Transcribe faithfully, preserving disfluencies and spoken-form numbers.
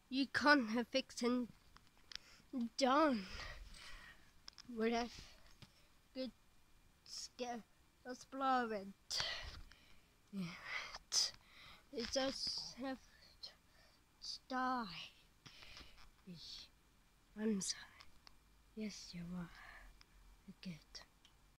you can't have fixed and done. Would have good scare explore it. Yeah. It just have to die. I'm sorry. Yes, you are. Good.